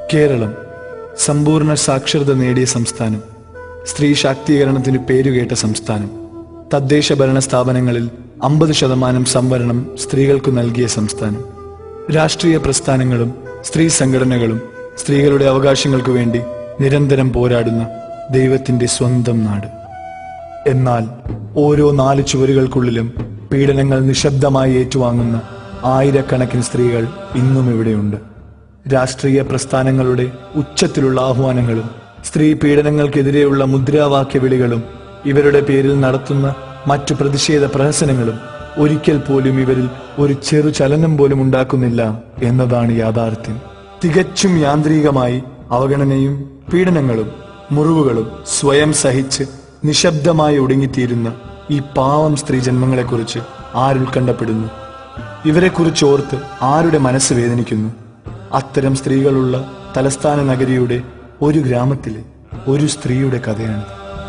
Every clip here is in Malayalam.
കേരളം സമ്പൂർണ്ണ സാക്ഷരത നേടിയ സംസ്ഥാനം, സ്ത്രീ ശാക്തീകരണത്തിന് പേരുകേട്ട സംസ്ഥാനം, തദ്ദേശ ഭരണ സ്ഥാപനങ്ങളിൽ 50% സംവരണം സ്ത്രീകൾക്കു നൽകിയ സംസ്ഥാനം, രാഷ്ട്രീയ പ്രസ്ഥാനങ്ങളും സ്ത്രീ സംഘടനകളും സ്ത്രീകളുടെ അവകാശങ്ങൾക്കു വേണ്ടി നിരന്തരം പോരാടുന്ന ദൈവത്തിന്റെ സ്വന്തം നാട്. എന്നാൽ ഓരോ 4 ചുവരുകൾക്കുള്ളിലും പീഡനങ്ങൾ നിശബ്ദമായി ഏറ്റുവാങ്ങുന്ന ആയിരക്കണക്കിന് സ്ത്രീകൾ ഇന്നും ഇവിടെയുണ്ട്. രാഷ്ട്രീയ പ്രസ്ഥാനങ്ങളുടെ ഉച്ചത്തിലുള്ള ആഹ്വാനങ്ങളും സ്ത്രീ പീഡനങ്ങൾക്കെതിരെയുള്ള മുദ്രാവാക്യ വിളികളും ഇവരുടെ പേരിൽ നടത്തുന്ന മറ്റു പ്രതിഷേധ പ്രഹസനങ്ങളും ഒരിക്കൽ പോലും ഇവരിൽ ഒരു ചെറു ചലനം പോലും ഉണ്ടാക്കുന്നില്ല എന്നതാണ് യാഥാർത്ഥ്യം. തികച്ചും യാന്ത്രികമായി അവഗണനയും പീഡനങ്ങളും മുറിവുകളും സ്വയം സഹിച്ച് നിശബ്ദമായി ഒടുങ്ങിത്തീരുന്ന ഈ പാവം സ്ത്രീ ജന്മങ്ങളെക്കുറിച്ച് ആരുത്കണ്ഠപ്പെടുന്നു? ഇവരെക്കുറിച്ച് ഓർത്ത് ആരുടെ മനസ്സ് വേദനിക്കുന്നു? അത്തരം സ്ത്രീകളുള്ള തലസ്ഥാന നഗരിയുടെ ഒരു ഗ്രാമത്തിലെ ഒരു സ്ത്രീയുടെ കഥയാണ്.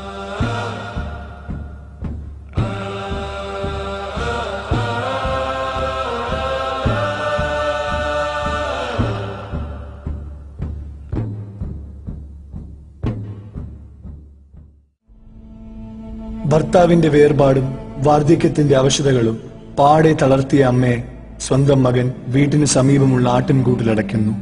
ഭർത്താവിന്റെ വേർപാടും വാർദ്ധക്യത്തിന്റെ അവശതകളും പാടെ തളർത്തിയ അമ്മയെ സ്വന്തം മകൻ വീട്ടിന് സമീപമുള്ള ആട്ടിൻകൂട്ടിലടയ്ക്കുന്നു.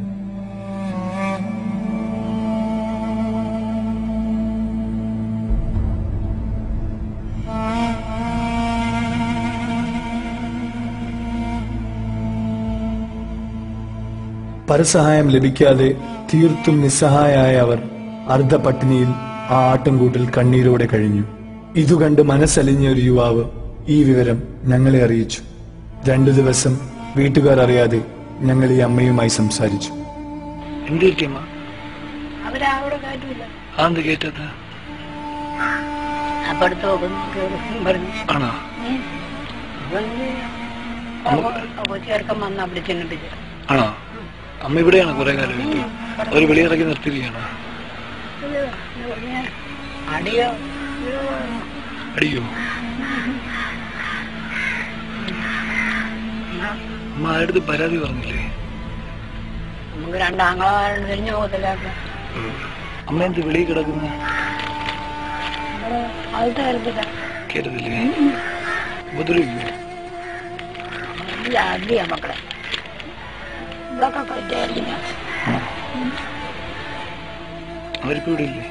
പരസഹായം ലഭിക്കാതെ തീർത്തും നിസ്സഹായായ അവർ അർദ്ധപട്ടിണിയിൽ ആ ആട്ടിൻകൂട്ടിൽ കണ്ണീരോടെ കഴിഞ്ഞു. ഇതുകണ്ട് മനസ്സലിഞ്ഞ ഒരു യുവാവ് ഈ വിവരം ഞങ്ങളെ അറിയിച്ചു. 2 ദിവസം വീട്ടുകാർ അറിയാതെ ഞങ്ങൾ ഈ അമ്മയുമായി സംസാരിച്ചു. അമ്മ ഇവിടെയാണ് കുറെ കാലം ഒരു വെളിയിറക്കി നിർത്തിയിരിക്കുകയാണോ? അടിയോ? അമ്മ ആരുടെ പരാതി പറഞ്ഞില്ലേ? നമുക്ക് 2 ആങ്ങളമാരുണ്ട്, തിരിഞ്ഞു പോകത്തില്ല. അമ്മ എന്ത് വെളിയിൽ കിടക്കുന്ന കേട്ടതില്ലേ? ഉപദ്രവിക്കോ? മക്കളെ ഇതൊക്കെ പറ്റില്ല. അവരിപ്പോ ഇവിടെ ഇല്ലേ?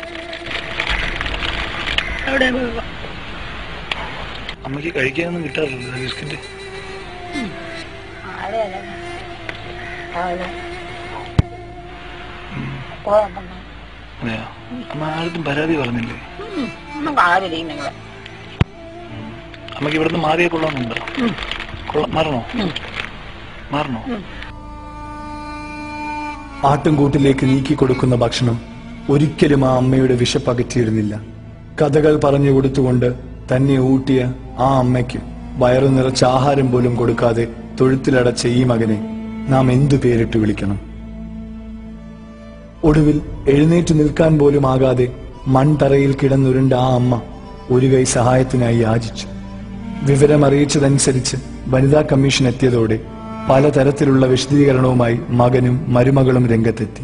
അമ്മക്ക് കഴിക്കാനൊന്നും കിട്ടാറില്ല ബിസ്ക്കറ്റ്? അമ്മ ആർക്കും പരാതി പറഞ്ഞില്ലേ? അമ്മക്ക് ഇവിടുന്ന് മാറിയെ കൊള്ളാന്നുണ്ടോ? മാറണോ? ആട്ടിൻകൂട്ടിലേക്ക് നീക്കി കൊടുക്കുന്ന ഭക്ഷണം ഒരിക്കലും ആ അമ്മയുടെ വിശപ്പകറ്റിയിരുന്നില്ല. കഥകൾ പറഞ്ഞു കൊടുത്തുകൊണ്ട് തന്നെ ഊട്ടിയ ആ അമ്മയ്ക്ക് വയറു നിറച്ച ആഹാരം പോലും കൊടുക്കാതെ തൊഴുത്തിലടച്ച ഈ മകനെ നാം എന്തു പേരിട്ട് വിളിക്കണം? ഒടുവിൽ എഴുന്നേറ്റ് നിൽക്കാൻ പോലും ആകാതെ മൺതറയിൽ കിടന്നുരുണ്ട ആ അമ്മ ഒരു കൈ സഹായത്തിനായി യാചിച്ചു. വിവരമറിയിച്ചതനുസരിച്ച് വനിതാ കമ്മീഷൻ എത്തിയതോടെ പലതരത്തിലുള്ള വിശദീകരണവുമായി മകനും മരുമകളും രംഗത്തെത്തി.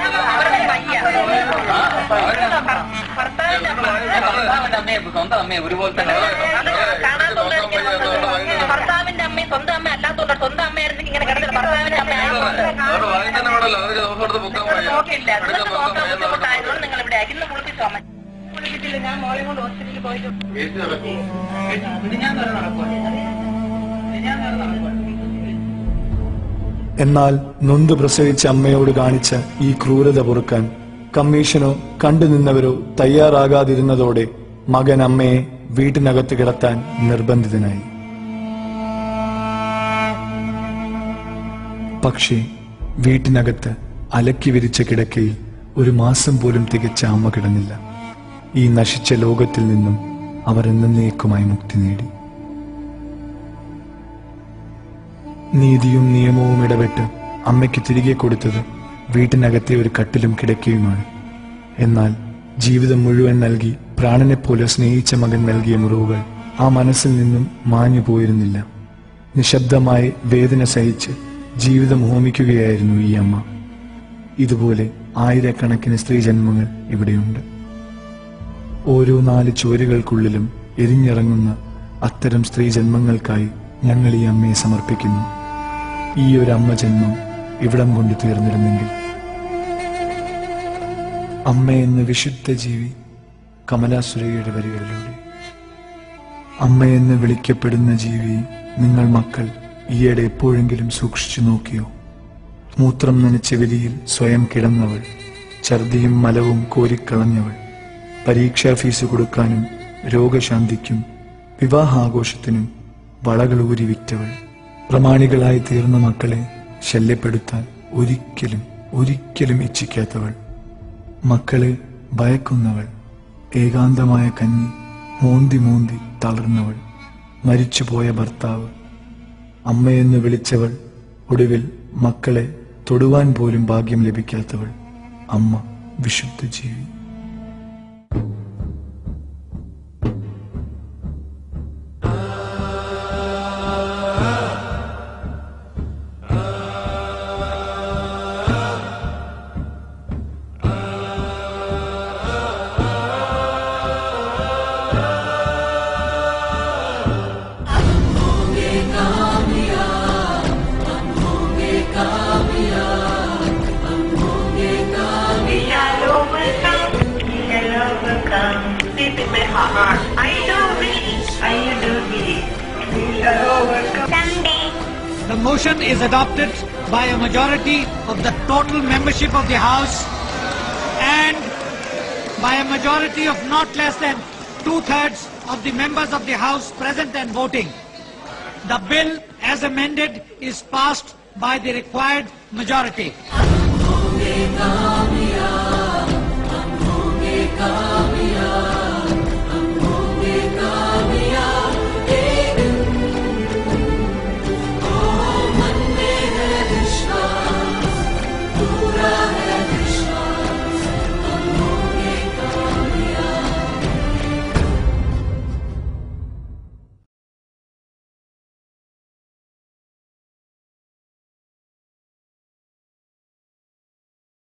ഭർത്താവിന്റെ അമ്മയും സ്വന്തം അമ്മ അല്ലാത്തോണ്ട് സ്വന്തം അമ്മയായിരുന്നെങ്കിൽ ഇങ്ങനെ കിടന്നില്ല. ഭർത്താവിന്റെ അമ്മയായതുകൊണ്ട് നിങ്ങൾ ഇവിടെ ഇന്ന് കുളിപ്പിച്ചോ? കുളിപ്പിച്ചില്ല. ഞാൻ മോളെ കൊണ്ട് ഹോസ്പിറ്റലിൽ പോയിട്ട് എന്നാൽ നൊന്തു പ്രസവിച്ച അമ്മയോട് കാണിച്ച ഈ ക്രൂരത പൊറുക്കാൻ കമ്മീഷനോ കണ്ടുനിന്നവരോ തയ്യാറാകാതിരുന്നതോടെ മകൻ അമ്മയെ വീട്ടിനകത്ത് കിടത്താൻ നിർബന്ധിതനായി. പക്ഷേ വീട്ടിനകത്ത് അലക്കി വിരിച്ച കിടക്കയിൽ 1 മാസം പോലും തികച്ച അമ്മ കിടന്നില്ല. ഈ നശിച്ച ലോകത്തിൽ നിന്നും അവർ എന്നേക്കുമായി മുക്തി നേടി. നീതിയും നിയമവും ഇടപെട്ട് അമ്മയ്ക്ക് തിരികെ കൊടുത്തത് വീട്ടിനകത്തെ ഒരു കട്ടിലും കിടക്കയുമാണ്. എന്നാൽ ജീവിതം മുഴുവൻ നൽകി പ്രാണനെപ്പോലെ സ്നേഹിച്ച മകൻ നൽകിയ മുറിവുകൾ ആ മനസ്സിൽ നിന്നും മാഞ്ഞു പോയിരുന്നില്ല. നിശബ്ദമായി വേദന സഹിച്ച് ജീവിതം ഹോമിക്കുകയായിരുന്നു ഈ അമ്മ. ഇതുപോലെ ആയിരക്കണക്കിന് സ്ത്രീജന്മങ്ങൾ ഇവിടെയുണ്ട്. ഓരോ 4 ചുവരുകൾക്കുള്ളിലും എരിഞ്ഞിറങ്ങുന്ന അത്തരം സ്ത്രീജന്മങ്ങൾക്കായി ഞങ്ങൾ ഈ അമ്മയെ സമർപ്പിക്കുന്നു. ഈ ഒരു അമ്മ ജന്മം ഇവിടം കൊണ്ട് തീർന്നിരുന്നെങ്കിൽ. അമ്മ എന്ന വിശുദ്ധ ജീവി കമലാസുരയുടെ വരികളിലൂടെ. അമ്മ എന്ന് വിളിക്കപ്പെടുന്ന ജീവി നിങ്ങൾ മക്കൾ ഈയിടെ എപ്പോഴെങ്കിലും സൂക്ഷിച്ചു നോക്കിയോ? മൂത്രം നനച്ച വെലിയിൽ സ്വയം കിടന്നവൾ, ഛർദിയും മലവും കോരിക്കളഞ്ഞവൾ, പരീക്ഷാ ഫീസ് കൊടുക്കാനും രോഗശാന്തിക്കും വിവാഹാഘോഷത്തിനും വളകൾ ഊരി വിറ്റവൾ, പ്രമാണികളായി തീർന്ന മക്കളെ ശല്യപ്പെടുത്താൻ ഒരിക്കലും ഇച്ഛിക്കാത്തവൾ, മക്കളെ ഭയക്കുന്നവൾ, ഏകാന്തമായ കഞ്ഞി മോന്തി തളർന്നവൾ, മരിച്ചുപോയ ഭർത്താവ്, അമ്മയെന്ന് വിളിച്ചവൾ, ഒടുവിൽ മക്കളെ തൊടുവാൻ പോലും ഭാഗ്യം ലഭിക്കാത്തവൾ. അമ്മ വിശുദ്ധ ജീവി. The motion is adopted by a majority of the total membership of the House and by a majority of not less than 2/3 of the members of the House present and voting. The bill as amended is passed by the required majority.